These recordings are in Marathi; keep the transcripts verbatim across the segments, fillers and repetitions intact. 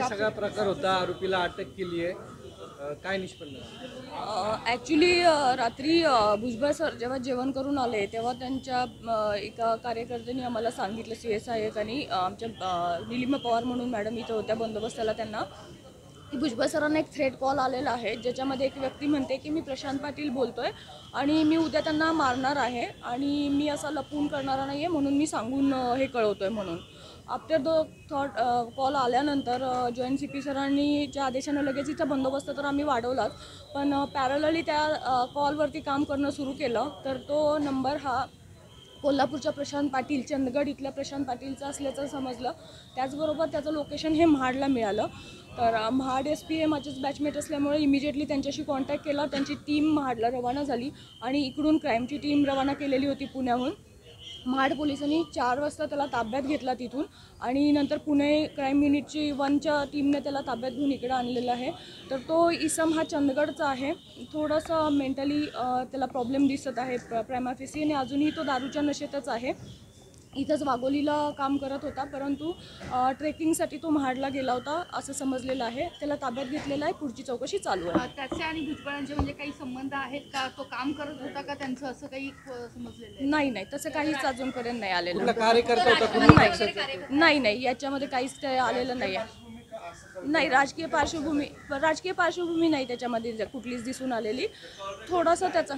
सगळा प्रकार होता, आरोपीला अटक केली आहे, अ, काय निष्पन्न झालं? ॲक्च्युली रात्री अ, भुजबळ सर जेव्हा जेवण करून आले तेव्हा त्यांच्या अ, एका कार्यकर्त्यांनी आम्हाला सांगितलं, सी एस सहाय्यकांनी, अ, आमच्या अ, निलिमा पवार म्हणून मॅडम इथं होत्या बंदोबस्ताला, त्यांना की भुजबळ सरांना एक थ्रेट कॉल आलेला आहे, ज्याच्यामध्ये एक व्यक्ती म्हणते की मी प्रशांत पाटील बोलतोय आणि मी उद्या त्यांना मारणार आहे आणि मी असा लपून करणारा नाही आहे, म्हणून मी सांगून अ, हे कळवतोय म्हणून. आफ्टर द थॉट कॉल आल्यानंतर जॉईंट सी पी सरांनीच्या आदेशानं लगेच इथं बंदोबस्त तर आम्ही वाढवलाच, पण पॅरलली त्या कॉलवरती काम करणं सुरू केलं. तर तो नंबर हा कोल्हापूरच्या प्रशांत पाटील, चंदगड इथल्या प्रशांत पाटीलचं असल्याचं समजलं. त्याचबरोबर त्याचं लोकेशन हे महाडला मिळालं. तर महाड एस पी हे माझेच बॅचमेट असल्यामुळे इमिजिएटली त्यांच्याशी कॉन्टॅक्ट केला. त्यांची टीम महाडला रवाना झाली आणि इकडून क्राईमची टीम रवाना केलेली होती पुण्याहून. महाड पोलिसांनी चार वाजता त्याला ताब्यात घेतला तिथून आणि नंतर पुणे क्राईम युनिटची वनच्या टीमने त्याला ताब्यात घेऊन इकडं आणलेलं आहे. तर तो इसम हा चंदगडचा आहे. थोडंसं मेंटली त्याला प्रॉब्लेम दिसत आहे प्रायमा फेसी आणि अजूनही तो दारूच्या नशेतच आहे. इथंच वाघोलीला काम करत होता, परंतु ट्रेकिंगसाठी तो महाडला गेला होता असं समजलेलं आहे. त्याला ताब्यात घेतलेला आहे, पुढची चौकशी चालू आहे. त्याचे आणि भुजबळांचे म्हणजे काही संबंध आहेत का? तो काम करत होता का त्यांचं, असं काही समजलेलं आहे? नाही नाही, तसं काहीच अजूनपर्यंत नाही आलेलं. कार्यकर्ता होता नाही नाही नाही, याच्यामध्ये काहीच ते आलेलं नाही आहे. नाही, राजकीय पार्श्वभूमी राजकीय पार्श्वभूमी नाही त्याच्यामध्ये कुठलीच दिसून आलेली. थोडंसं त्याचा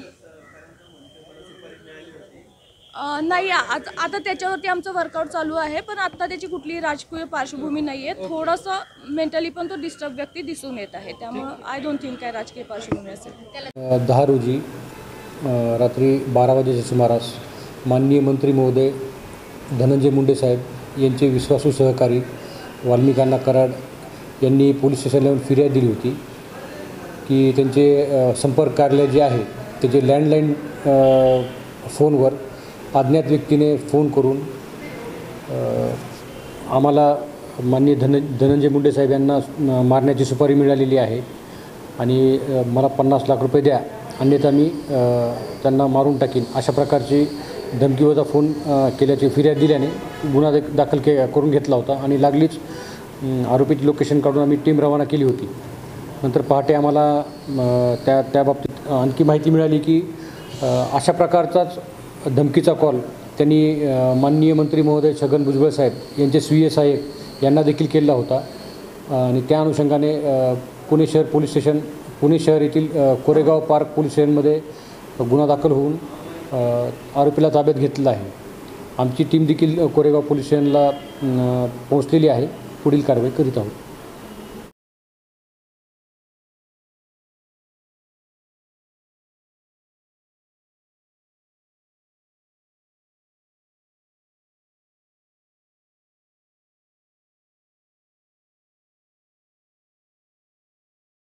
नाही, आता आता त्याच्यावरती आमचं वर्कआउट चालू आहे, पण आत्ता त्याची कुठलीही राजकीय पार्श्वभूमी नाही आहे. थोडंसं मेंटली पण तो डिस्टर्ब व्यक्ती दिसून येत आहे, त्यामुळं आय डोंट थिंक काय राजकीय पार्श्वभूमी असेल. दहा रोजी रात्री बारा वाजेच्या सुमारास माननीय मंत्री महोदय धनंजय मुंडे साहेब यांचे विश्वासू सहकारी वाल्मिकांना कराड यांनी पोलीस स्टेशनला येऊन फिर्याद दिली होती की त्यांचे संपर्क कार्यालय जे आहे त्याचे लँडलाईन फोनवर अज्ञात व्यक्तीने फोन करून आम्हाला माननीय धन धनंजय मुंडे साहेब यांना मारण्याची सुपारी मिळालेली आहे आणि मला पन्नास लाख रुपये द्या, अन्यथा मी त्यांना मारून टाकीन, अशा प्रकारची धमकीवजा फोन केल्याची फिर्याद दिल्याने गुन्हा दाखल के करून घेतला होता आणि लागलीच आरोपीची लोकेशन काढून आम्ही टीम रवाना केली होती. नंतर पहाटे आम्हाला त्या त्या बाबतीत आणखी माहिती मिळाली की अशा प्रकारचाच धमकीचा कॉल त्यांनी माननीय मंत्री महोदय छगन भुजबळ साहेब यांचे स्वीय सहाय्यक यांना देखील केला होता आणि त्या अनुषंगाने पुणे शहर पोलीस स्टेशन पुणे शहर येथील कोरेगाव पार्क पोलीस स्टेशनमध्ये गुन्हा दाखल होऊन आरोपीला ताब्यात घेतलेला आहे. आमची टीम देखील कोरेगाव पोलीस स्टेशनला पोहोचलेली आहे. पुढील कारवाई करीत आहोत.